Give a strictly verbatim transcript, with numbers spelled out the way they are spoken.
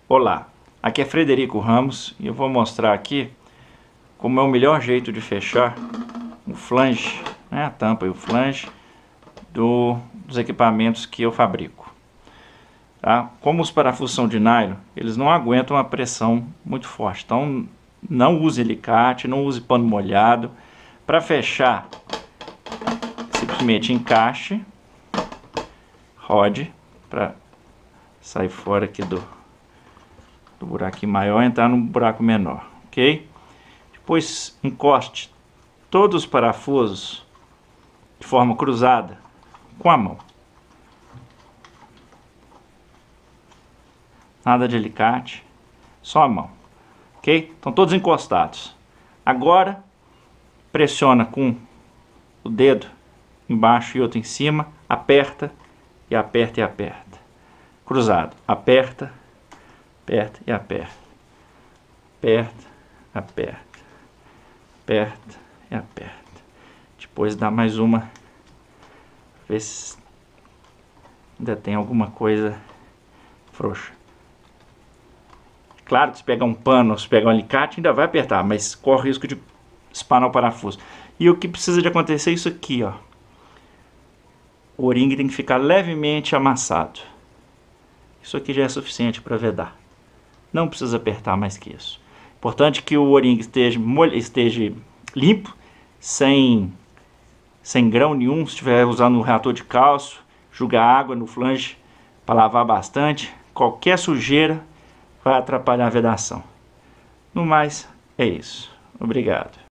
Olá, aqui é Frederico Ramos e eu vou mostrar aqui como é o melhor jeito de fechar o flange, né, a tampa e o flange do, dos equipamentos que eu fabrico. Tá? Como os parafusos são de nylon, eles não aguentam uma pressão muito forte, então não use alicate, não use pano molhado. Para fechar, simplesmente encaixe, rode para sair fora aqui do do buraquinho maior e entrar no buraco menor, ok? Depois encoste todos os parafusos de forma cruzada com a mão. Nada de alicate, só a mão, ok? Estão todos encostados. Agora pressiona com o dedo embaixo e outro em cima, aperta e aperta e aperta. Cruzado, aperta, aperta e aperta, aperta, aperta, aperta e aperta. Depois dá mais uma, ver se ainda tem alguma coisa frouxa. Claro que se pegar um pano ou se pegar um alicate ainda vai apertar, mas corre o risco de espanar o parafuso. E o que precisa de acontecer é isso aqui, ó. O O-ring tem que ficar levemente amassado. Isso aqui já é suficiente para vedar. Não precisa apertar mais que isso. Importante que o O-ring esteja, esteja limpo, sem, sem grão nenhum. Se estiver usando um reator de cálcio, jogar água no flange para lavar bastante. Qualquer sujeira vai atrapalhar a vedação. No mais, é isso. Obrigado.